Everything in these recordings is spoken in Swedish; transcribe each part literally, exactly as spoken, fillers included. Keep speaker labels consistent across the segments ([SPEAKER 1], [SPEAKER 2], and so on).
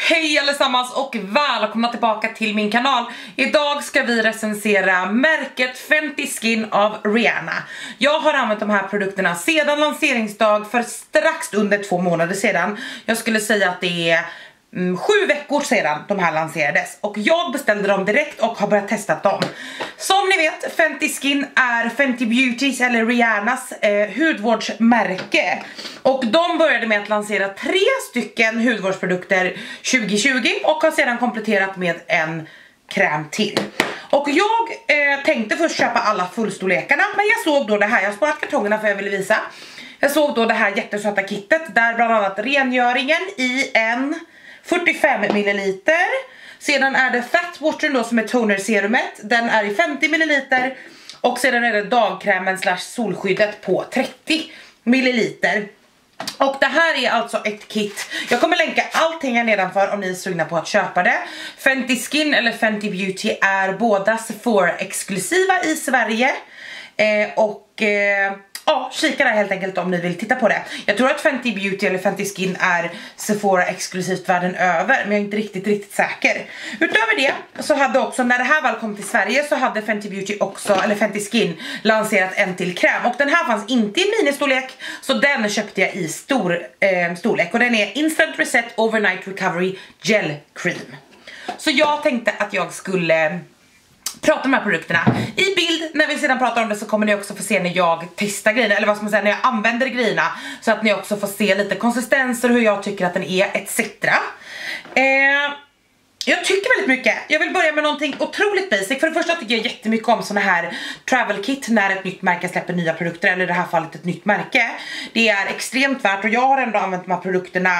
[SPEAKER 1] Hej allesammans och välkomna tillbaka till min kanal. Idag ska vi recensera märket Fenty Skin av Rihanna. Jag har använt de här produkterna sedan lanseringsdag för strax under två månader sedan. Jag skulle säga att det är mm, sju veckor sedan de här lanserades. Och jag beställde dem direkt och har börjat testa dem. Som ni vet, Fenty Skin är Fenty Beautys eller Rihannas eh, hudvårdsmärke. Och de började med att lansera tre stycken hudvårdsprodukter tjugo tjugo och har sedan kompletterat med en kräm till. Och jag eh, tänkte först köpa alla fullstorlekarna, men jag såg då det här, jag har sparat kartongerna för jag ville visa. Jag såg då det här jättesöta kittet där bland annat rengöringen i en fyrtiofem milliliter. Sedan är det Fat Water då som är toner serumet, den är i femtio milliliter. Och sedan är det dagkrämen slash solskyddet på trettio milliliter. Och det här är alltså ett kit. Jag kommer länka allting här nedanför om ni är sugna på att köpa det. Fenty Skin eller Fenty Beauty är båda Sephora exklusiva i Sverige. eh, Och eh, ja, kika där helt enkelt om ni vill titta på det. Jag tror att Fenty Beauty eller Fenty Skin är Sephora exklusivt världen över, men jag är inte riktigt riktigt säker. Utöver det så hade också, när det här väl kom till Sverige, så hade Fenty Beauty också, eller Fenty Skin, lanserat en till kräm. Och den här fanns inte i ministorlek, så den köpte jag i stor eh, storlek. Och den är Instant Reset Overnight Recovery Gel Cream. Så jag tänkte att jag skulle prata om de här produkterna i bild. När vi sedan pratar om det så kommer ni också få se när jag testar grejerna, eller vad ska man säga, när jag använder grejerna, så att ni också får se lite konsistenser, hur jag tycker att den är, et cetera. Eh, jag tycker väldigt mycket. Jag vill börja med någonting otroligt basic. För det första tycker jag jättemycket om såna här travel kit när ett nytt märke släpper nya produkter, eller i det här fallet ett nytt märke. Det är extremt värt, och jag har ändå använt de här produkterna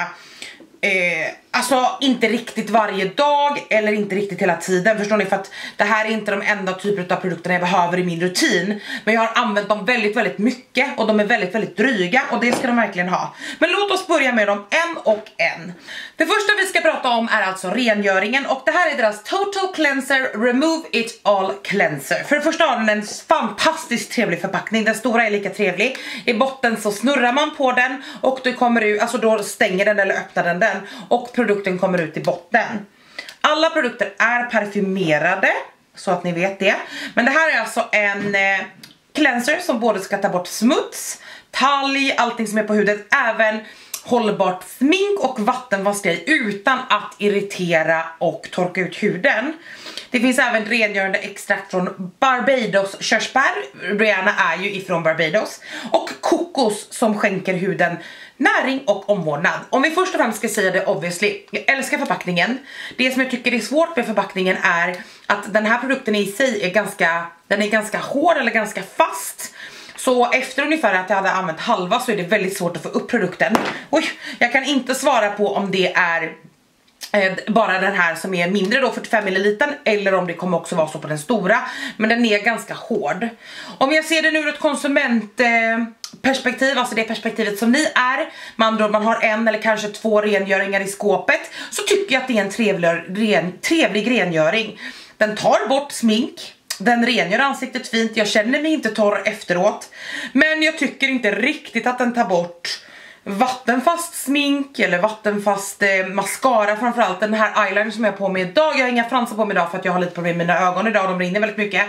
[SPEAKER 1] Eh, alltså inte riktigt varje dag eller inte riktigt hela tiden, förstår ni? För att det här är inte de enda typer av produkterna jag behöver i min rutin. Men jag har använt dem väldigt, väldigt mycket och de är väldigt, väldigt dryga, och det ska de verkligen ha. Men låt oss börja med dem en och en. Det första vi ska prata om är alltså rengöringen, och det här är deras Total Cleanser Remove It All Cleanser. För det första har den en fantastiskt trevlig förpackning. Den stora är lika trevlig. I botten så snurrar man på den och det kommer ut, alltså då stänger den eller öppnar den den, och produkten kommer ut i botten. Alla produkter är parfymerade, så att ni vet det. Men det här är alltså en eh, cleanser som både ska ta bort smuts, talg, allting som är på huden, även hållbart smink och vattenvaskgrej utan att irritera och torka ut huden. Det finns även rengörande extrakt från Barbados körsbär. Rihanna är ju ifrån Barbados. Och kokos som skänker huden näring och omvårdnad. Om vi först och främst ska säga det obviously, jag älskar förpackningen. Det som jag tycker är svårt med förpackningen är att den här produkten i sig är ganska, den är ganska hård eller ganska fast. Så efter ungefär att jag hade använt halva så är det väldigt svårt att få upp produkten. Oj, jag kan inte svara på om det är eh, bara den här som är mindre då, fyrtiofem milliliter, eller om det kommer också vara så på den stora. Men den är ganska hård. Om jag ser det ur ett konsumentperspektiv, alltså det perspektivet som ni är, man, då man har en eller kanske två rengöringar i skåpet, så tycker jag att det är en trevlig, ren, trevlig rengöring. Den tar bort smink. Den rengör ansiktet fint, jag känner mig inte torr efteråt. Men jag tycker inte riktigt att den tar bort vattenfast smink eller vattenfast eh, mascara. Framförallt den här eyeliner som jag har på mig idag. Jag har inga fransar på mig idag för att jag har lite problem med mina ögon idag, de rinner väldigt mycket.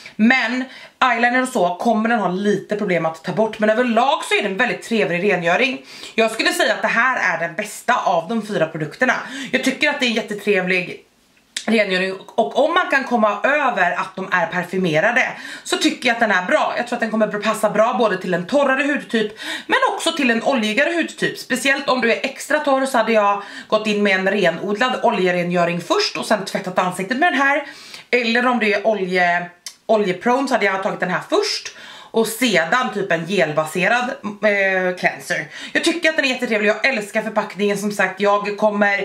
[SPEAKER 1] Men eyeliner och så kommer den ha lite problem att ta bort. Men överlag så är det en väldigt trevlig rengöring. Jag skulle säga att det här är den bästa av de fyra produkterna. Jag tycker att det är en jättetrevlig rengöring, och om man kan komma över att de är parfymerade så tycker jag att den är bra. Jag tror att den kommer passa bra både till en torrare hudtyp men också till en oljigare hudtyp. Speciellt om du är extra torr så hade jag gått in med en renodlad oljerengöring först och sen tvättat ansiktet med den här. Eller om du är olje, oljeprone så hade jag tagit den här först och sedan typ en gelbaserad eh, cleanser. Jag tycker att den är jättetrevlig, jag älskar förpackningen. Som sagt, jag kommer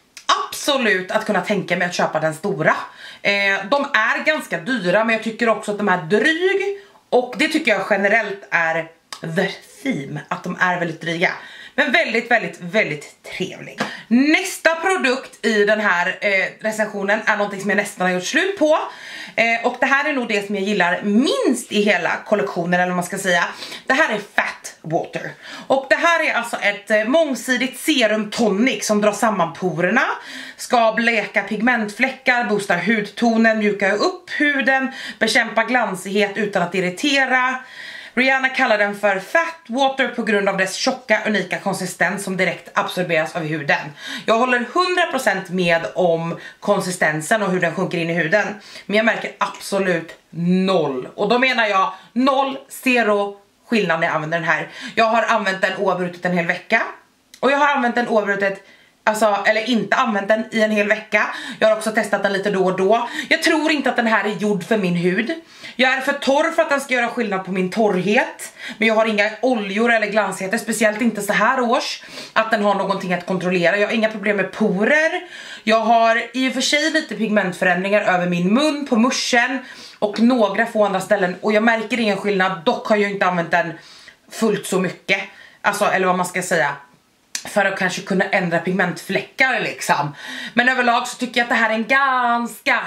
[SPEAKER 1] absolut att kunna tänka mig att köpa den stora. eh, De är ganska dyra, men jag tycker också att de är dryg. Och det tycker jag generellt är the theme, att de är väldigt dryga. Men väldigt, väldigt, väldigt trevlig. Nästa produkt i den här eh, recensionen är någonting som jag nästan har gjort slut på. Eh, och det här är nog det som jag gillar minst i hela kollektionen, eller vad man ska säga. Det här är Fat Water. Och det här är alltså ett eh, mångsidigt serum tonic som drar samman porerna, ska bleka pigmentfläckar, boosta hudtonen, mjuka upp huden, bekämpa glansighet utan att irritera. Rihanna kallar den för Fat Water på grund av dess tjocka, unika konsistens som direkt absorberas av huden. Jag håller hundra procent med om konsistensen och hur den sjunker in i huden. Men jag märker absolut noll. Och då menar jag noll, zero skillnad när jag använder den här. Jag har använt den oavbrutet en hel vecka. Och jag har använt den oavbrutet, alltså, eller inte använt den i en hel vecka. Jag har också testat den lite då och då. Jag tror inte att den här är gjord för min hud. Jag är för torr för att den ska göra skillnad på min torrhet. Men jag har inga oljor eller glansigheter, speciellt inte så här års, att den har någonting att kontrollera. Jag har inga problem med porer. Jag har i och för sig lite pigmentförändringar över min mun, på muschen och några få andra ställen. Och jag märker ingen skillnad, dock har jag inte använt den fullt så mycket. Alltså, eller vad man ska säga, för att kanske kunna ändra pigmentfläckar liksom. Men överlag så tycker jag att det här är en ganska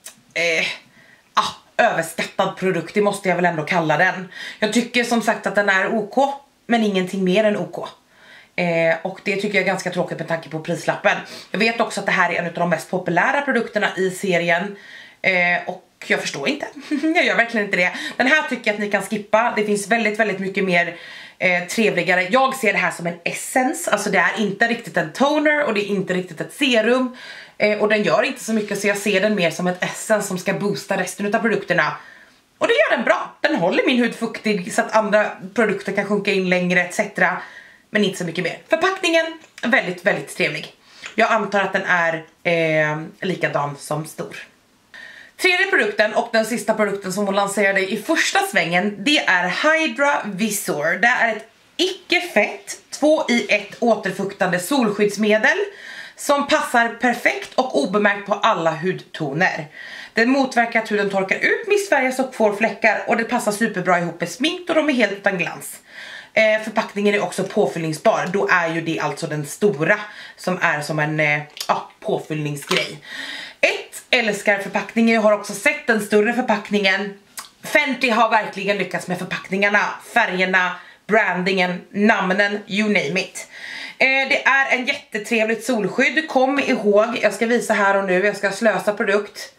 [SPEAKER 1] eh, ah, överskattad produkt. Det måste jag väl ändå kalla den. Jag tycker som sagt att den är OK, men ingenting mer än OK. Eh, och det tycker jag är ganska tråkigt med tanke på prislappen. Jag vet också att det här är en av de mest populära produkterna i serien. Eh, och jag förstår inte. Jag gör verkligen inte det. Den här tycker jag att ni kan skippa. Det finns väldigt, väldigt mycket mer Eh, trevligare. Jag ser det här som en essence. Alltså det är inte riktigt en toner och det är inte riktigt ett serum. Eh, och den gör inte så mycket, så jag ser den mer som ett essence som ska boosta resten av produkterna. Och det gör den bra. Den håller min hud fuktig så att andra produkter kan sjunka in längre et cetera. Men inte så mycket mer. Förpackningen är väldigt, väldigt trevlig. Jag antar att den är eh, likadan som stor. Tredje produkten och den sista produkten som hon lanserade i första svängen, det är Hydra Visor. Det är ett icke-fett två i ett återfuktande solskyddsmedel som passar perfekt och obemärkt på alla hudtoner. Den motverkar att huden torkar ut, missfärgas och får fläckar, och det passar superbra ihop med smink och de är helt utan glans. Eh, förpackningen är också påfyllningsbar. Då är ju det alltså den stora som är som en eh, ah, påfyllningsgrej. Ett, älskar förpackningen. Jag har också sett den större förpackningen. Fenty har verkligen lyckats med förpackningarna, färgerna, brandingen, namnen, you name it. eh, Det är en jättetrevligt solskydd. Kom ihåg, jag ska visa här och nu, jag ska slösa produkt,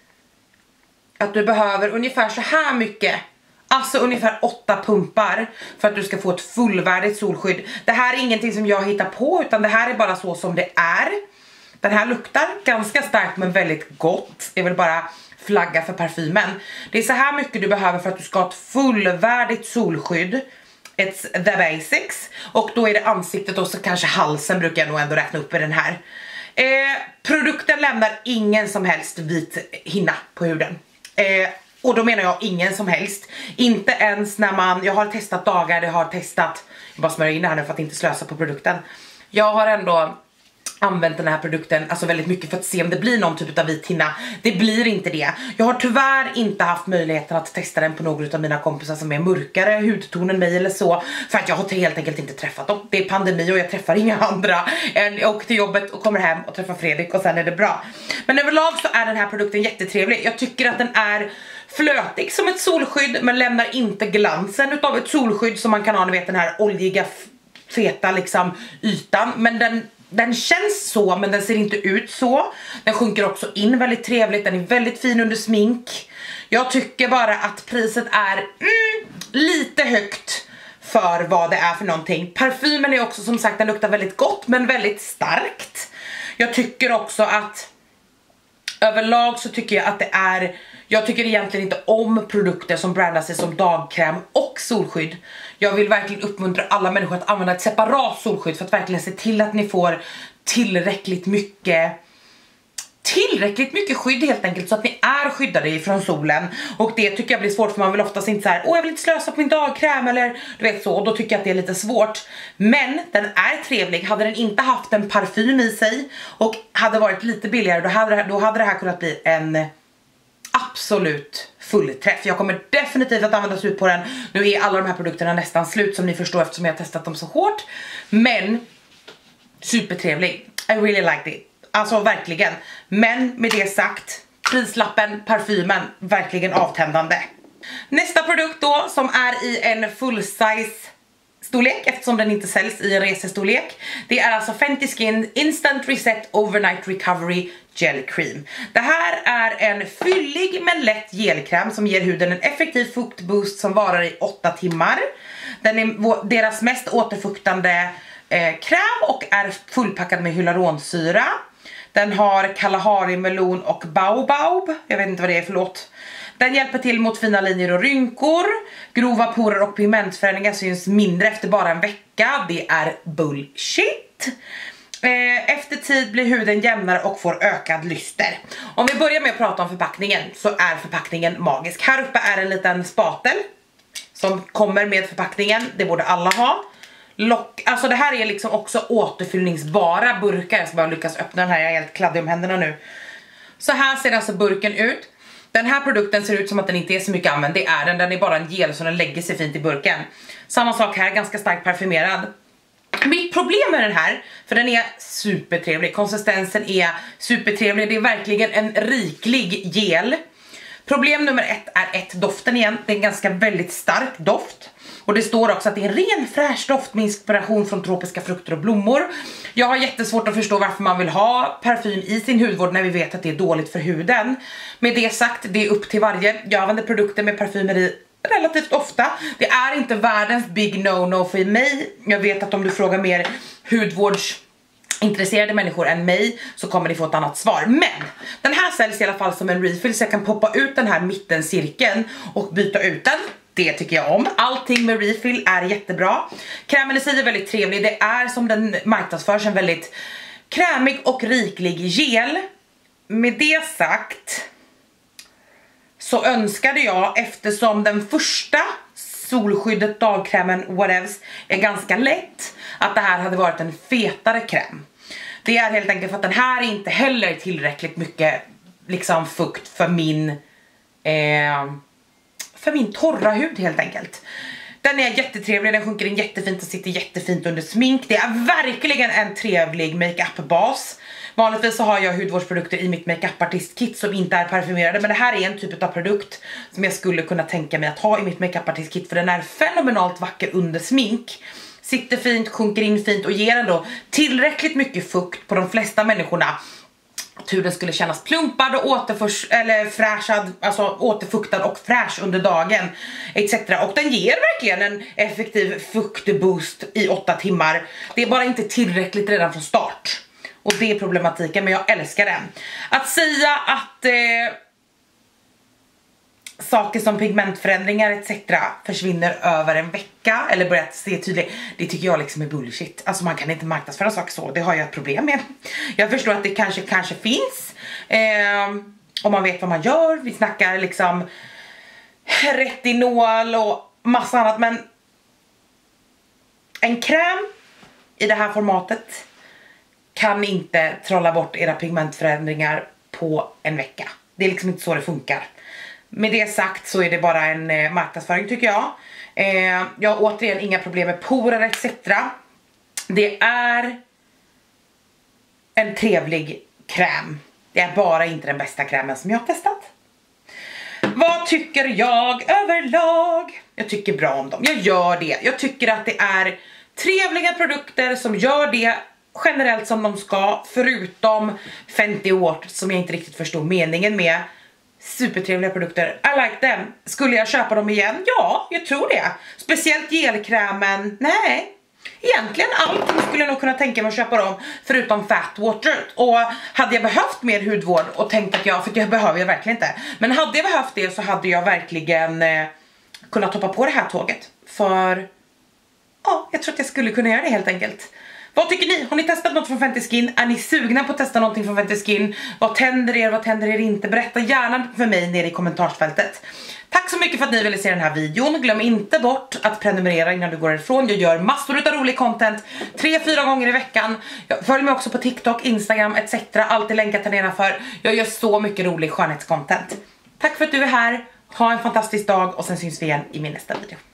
[SPEAKER 1] att du behöver ungefär så här mycket. Alltså ungefär åtta pumpar för att du ska få ett fullvärdigt solskydd. Det här är ingenting som jag hittar på, utan det här är bara så som det är. Den här luktar ganska starkt men väldigt gott. Jag vill bara flagga för parfymen. Det är så här mycket du behöver för att du ska ha ett fullvärdigt solskydd. It's the basics. Och då är det ansiktet och så kanske halsen brukar jag nog ändå räkna upp i den här. Eh, produkten lämnar ingen som helst vit hinna på huden. Eh, och då menar jag ingen som helst. Inte ens när man, jag har testat dagar, jag har testat, jag bara smörjer in det här nu för att inte slösa på produkten. Jag har ändå använt den här produkten alltså väldigt mycket för att se om det blir någon typ av vit hinna. Det blir inte det. Jag har tyvärr inte haft möjligheten att testa den på några av mina kompisar som är mörkare hudton än mig eller så, för att jag har helt enkelt inte träffat dem. Det är pandemi och jag träffar inga andra. Jag åker till jobbet och kommer hem och träffar Fredrik och sen är det bra. Men överlag så är den här produkten jättetrevlig. Jag tycker att den är flötig som ett solskydd men lämnar inte glansen utav ett solskydd som man kan ha, ni vet, den här oljiga feta liksom ytan, men den Den känns så, men den ser inte ut så. Den sjunker också in väldigt trevligt. Den är väldigt fin under smink. Jag tycker bara att priset är mm, lite högt för vad det är för någonting. Parfymen är också, som sagt, den luktar väldigt gott men väldigt starkt. Jag tycker också att överlag så tycker jag att det är, jag tycker egentligen inte om produkter som brandar sig som dagkräm och solskydd. Jag vill verkligen uppmuntra alla människor att använda ett separat solskydd för att verkligen se till att ni får tillräckligt mycket tillräckligt mycket skydd helt enkelt, så att ni är skyddade ifrån solen. Och det tycker jag blir svårt, för man vill oftast inte så här, åh jag vill inte slösa på min dagkräm eller du vet så, och då tycker jag att det är lite svårt. Men den är trevlig. Hade den inte haft en parfym i sig och hade varit lite billigare, då hade det, då hade det här kunnat bli en absolut fullträff. Jag kommer definitivt att använda slut på den. Nu är alla de här produkterna nästan slut, som ni förstår, eftersom jag har testat dem så hårt. Men supertrevlig. I really liked it. Alltså verkligen. Men med det sagt, prislappen, parfymen, verkligen avtändande. Nästa produkt då, som är i en full size storlek, eftersom den inte säljs i en resestorlek. Det är alltså Fenty Skin Instant Reset Overnight Recovery Gel Cream. Det här är en fyllig men lätt gelkräm som ger huden en effektiv fuktboost som varar i åtta timmar. Den är deras mest återfuktande eh, kräm och är fullpackad med hyaluronsyra. Den har Kalahari melon och baobab. Jag vet inte vad det är, förlåt. Den hjälper till mot fina linjer och rynkor. Grova porer och pigmentförändringar syns mindre efter bara en vecka. Det är bullshit. Efter tid blir huden jämnare och får ökad lyster. Om vi börjar med att prata om förpackningen, så är förpackningen magisk. Här uppe är en liten spatel som kommer med förpackningen. Det borde alla ha. Lock, alltså det här är liksom också återfyllningsbara burkar. Jag ska bara lyckas öppna den här, jag är helt kladdig om händerna nu. Så här ser alltså burken ut. Den här produkten ser ut som att den inte är så mycket använd. Det är den, den är bara en gel så den lägger sig fint i burken. Samma sak här, ganska starkt parfymerad. Mitt problem med den här, för den är supertrevlig, konsistensen är supertrevlig, det är verkligen en riklig gel. Problem nummer ett är ett, doften igen, det är en ganska väldigt stark doft. Och det står också att det är en ren fräsch doft med inspiration från tropiska frukter och blommor. Jag har jättesvårt att förstå varför man vill ha parfym i sin hudvård när vi vet att det är dåligt för huden. Med det sagt, det är upp till varje. Jag använder produkter med parfymer i relativt ofta. Det är inte världens big no-no för mig. Jag vet att om du frågar mer hudvårdsintresserade människor än mig så kommer ni få ett annat svar. Men den här säljs i alla fall som en refill, så jag kan poppa ut den här mittencirkeln och byta ut den. Det tycker jag om. Allting med refill är jättebra. Krämen i sig är väldigt trevlig. Det är som den marknadsförs, en väldigt krämig och riklig gel. Med det sagt så önskade jag, eftersom den första solskyddet, dagkrämen, whatever, är ganska lätt, att det här hade varit en fetare kräm. Det är helt enkelt för att den här inte heller tillräckligt mycket liksom fukt för min eh, för min torra hud helt enkelt. Den är jättetrevlig, den sjunker in jättefint och sitter jättefint under smink. Det är verkligen en trevlig make-up-bas. Vanligtvis så har jag hudvårdsprodukter i mitt make-up-artist-kit som inte är parfymerade, men det här är en typ av produkt som jag skulle kunna tänka mig att ha i mitt make-up-artist-kit, för den är fenomenalt vacker under smink. Sitter fint, sjunker in fint och ger ändå tillräckligt mycket fukt på de flesta människorna. Att huden skulle kännas plumpad och återförs eller fräschad, alltså återfuktad och fräsch under dagen et cetera. Och den ger verkligen en effektiv fuktboost i åtta timmar. Det är bara inte tillräckligt redan från start. Och det är problematiken, men jag älskar den. Att säga att eh, saker som pigmentförändringar et cetera försvinner över en vecka eller börjar se tydligt, det tycker jag liksom är bullshit. Alltså man kan inte marknadsföra saker så, det har jag ett problem med. Jag förstår att det kanske kanske finns eh, om man vet vad man gör. Vi snackar liksom retinol och massa annat, men en kräm i det här formatet kan inte trolla bort era pigmentförändringar på en vecka. Det är liksom inte så det funkar. Med det sagt så är det bara en eh, marknadsföring tycker jag. Eh, jag har återigen inga problem med porer et cetera. Det är en trevlig kräm. Det är bara inte den bästa krämen som jag har testat. Vad tycker jag överlag? Jag tycker bra om dem. Jag gör det. Jag tycker att det är trevliga produkter som gör det generellt som de ska. Förutom Fenty Water som jag inte riktigt förstår meningen med. Supertrevliga produkter, I like them. Skulle jag köpa dem igen? Ja, jag tror det. Speciellt gelkrämen, nej. Egentligen allt skulle jag nog kunna tänka mig att köpa dem förutom Fat Water. Och hade jag behövt mer hudvård och tänkt att jag, för det behöver jag verkligen inte, men hade jag behövt det så hade jag verkligen eh, kunnat hoppa på det här tåget. För ja, jag tror att jag skulle kunna göra det helt enkelt. Vad tycker ni? Har ni testat något från Fenty Skin? Är ni sugna på att testa någonting från Fenty Skin? Vad tänder er? Vad tänder er inte? Berätta gärna för mig nere i kommentarsfältet. Tack så mycket för att ni ville se den här videon. Glöm inte bort att prenumerera innan du går ifrån. Jag gör massor av rolig content tre, fyra gånger i veckan. Jag följ mig också på TikTok, Instagram et cetera. Allt är länkat här nedanför. Jag gör så mycket rolig skönhetscontent. Tack för att du är här. Ha en fantastisk dag och sen syns vi igen i min nästa video.